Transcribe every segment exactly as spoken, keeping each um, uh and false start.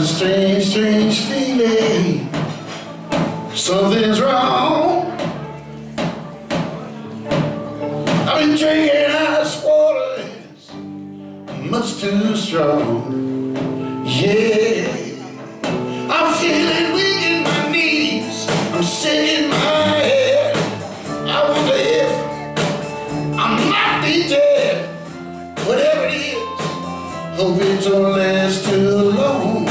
strange, strange feeling. Something's wrong. I've been drinking ice water, it's much too strong. Yeah, I'm feeling weak in my knees, I'm sick in my head. I wonder if I might be dead. Whatever it is, hope it don't last too long.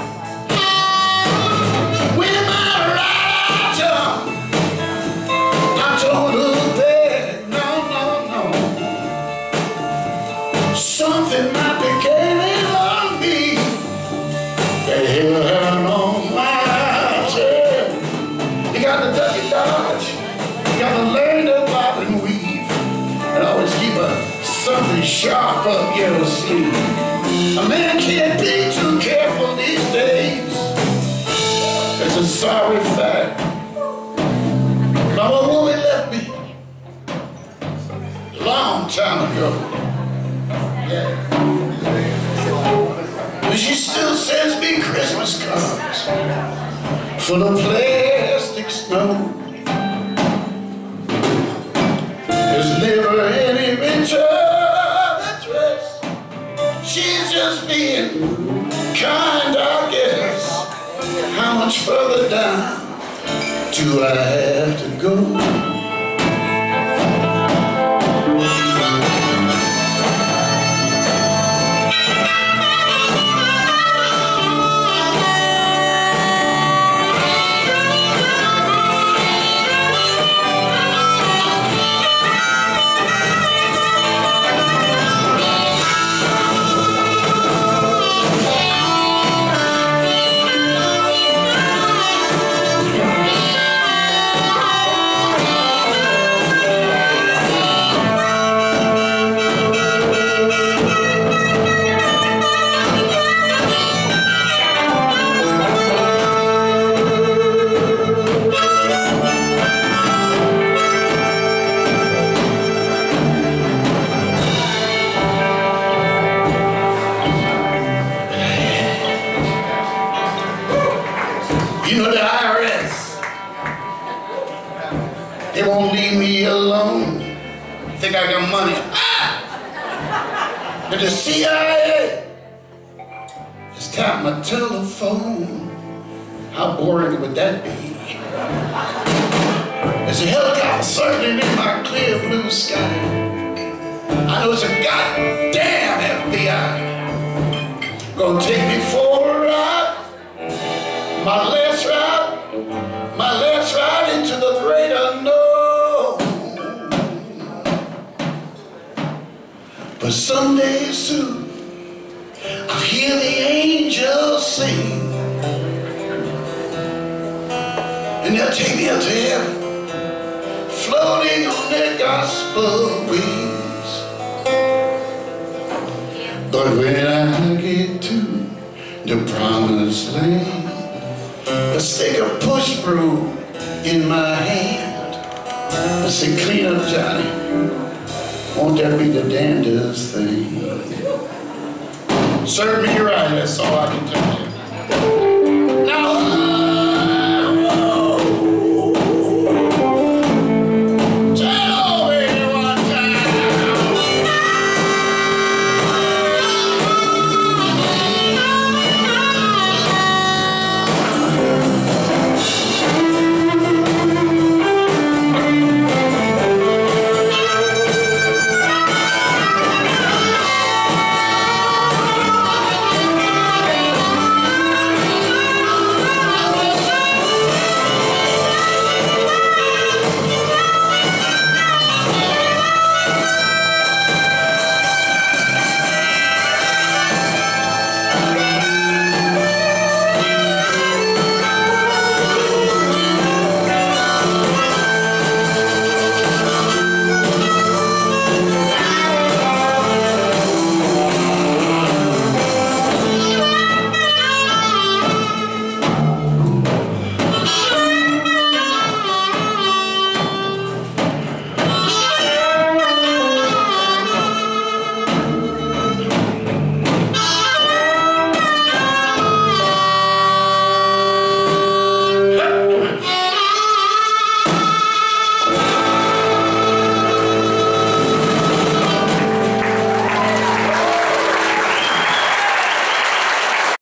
Something might be gaining on me. The hell on my tail. You got to duck and dodge. You got to learn to bob and weave, and always keep a something sharp up your sleeve. A man can't be too careful these days. It's a sorry fact. My old woman left me a long time ago. Yeah. But she still sends me Christmas cards full of plastic snow. There's never any return address. She's just being kind, I guess. How much further down do I have to go? You know the I R S, they won't leave me alone. Think I got money? Ah! But the C I A just tapped my telephone. How boring would that be? There's a helicopter circling in my clear blue sky. I know it's a goddamn F B I. Gonna take me for a ride. My last ride, my last ride into the great unknown. But someday soon, I'll hear the angels sing, and they'll take me up to heaven, floating on their gospel wings. But when I get to the promised land, let's take a push broom in my hand. Let's say, clean up, Johnny. Won't that be the damnedest thing? Serve me right, that's all.